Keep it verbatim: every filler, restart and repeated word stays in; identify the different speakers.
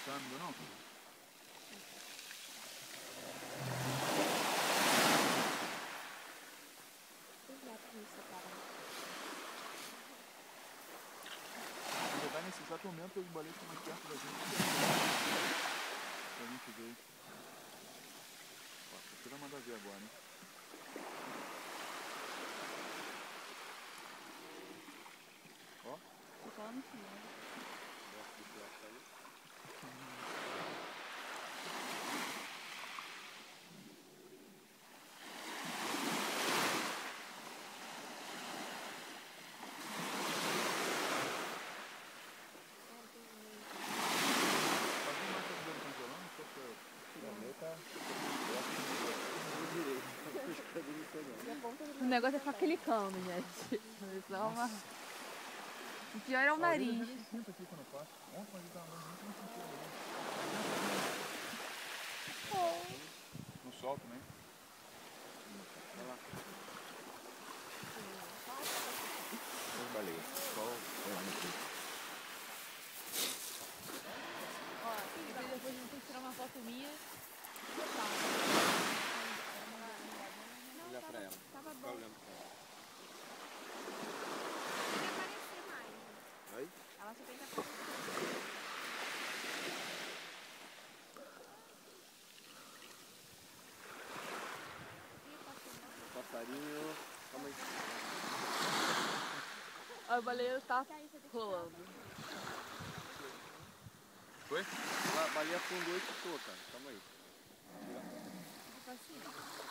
Speaker 1: câmbio, não? Já vai nesse exato momento que os baleias estão mais perto da gente. Que a gente veio. Ó, você vai mandar ver agora, hein? Ó.
Speaker 2: Tô só no final.
Speaker 3: Gosto de tirar aí.
Speaker 2: O negócio é faquilicando, gente. Só uma... O pior é o nariz.
Speaker 1: Eu nem sinto aqui quando eu passo. Ontem, mas eu tava andando muito, não sentia ali. No sol também. Vai lá.
Speaker 3: As baleias. Sol,
Speaker 2: Ó, depois a gente tem que tirar uma foto minha.
Speaker 3: olha pra ela.
Speaker 2: Tava
Speaker 3: Fica
Speaker 2: bom.
Speaker 3: olhando pra ela.
Speaker 4: Tem que aparecer mais.
Speaker 3: Oi?
Speaker 4: Ela só tem que aparecer.
Speaker 3: Passarinho. Calma aí.
Speaker 2: Ó, o baleia tá rolando.
Speaker 3: Foi? A baleia afundou e ficou, cara. Calma aí.
Speaker 2: Tipo assim.